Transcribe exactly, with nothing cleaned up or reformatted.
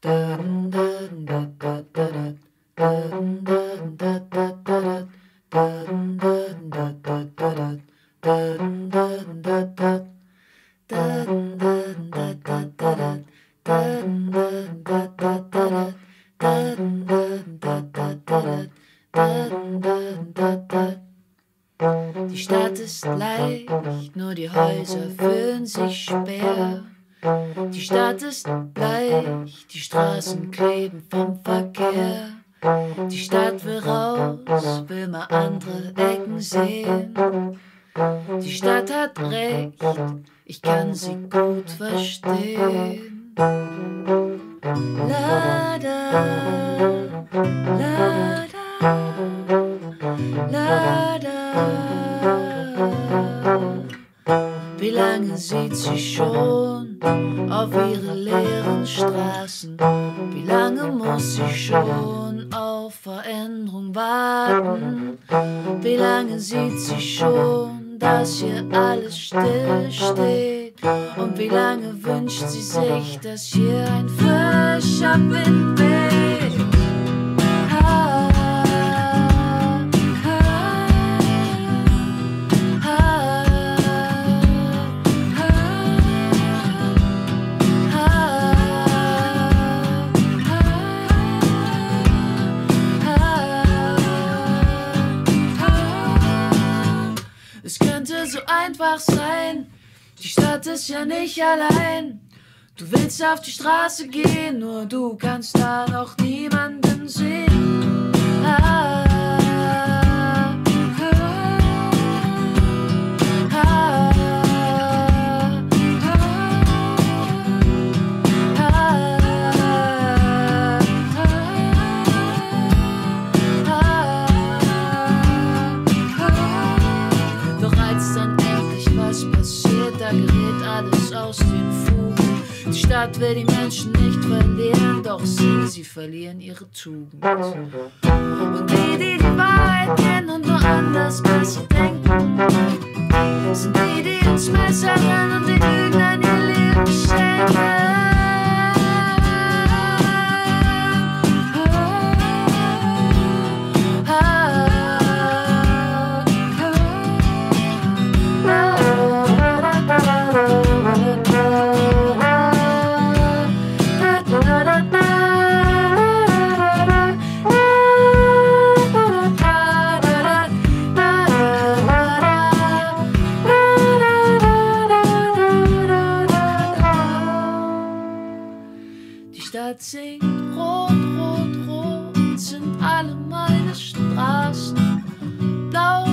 Die Stadt ist leicht, nur die Häuser fühlen sich schwer. Die Stadt ist bleich, die Straßen kleben vom Verkehr. Die Stadt will raus, will mal andere Ecken sehen. Die Stadt hat recht, ich kann sie gut verstehen. La da, la da, la da. Wie lange sieht sie schon auf ihre leeren Straßen? Wie lange muss sie schon auf Veränderung warten? Wie lange sieht sie schon, dass hier alles still steht? Und wie lange wünscht sie sich, dass hier ein frischer Wind weht? Ah, es könnte so einfach sein, die Stadt ist ja nicht allein. Du willst auf die Straße gehen, nur du kannst da noch niemanden sehen. Ah, ah, ah, doch als dann endlich was passiert, da gerät alles aus den Fugen. Die Stadt will die Menschen nicht verlieren, doch sie, sie verlieren ihre Tugend. Und die, die die Wahrheit kennen und nur anders besser denken, sind die, die ins Messer rennen und die Lügen an ihr Leben schenken. Die Stadt singt rot, rot, rot, sind alle meine Straßen blau.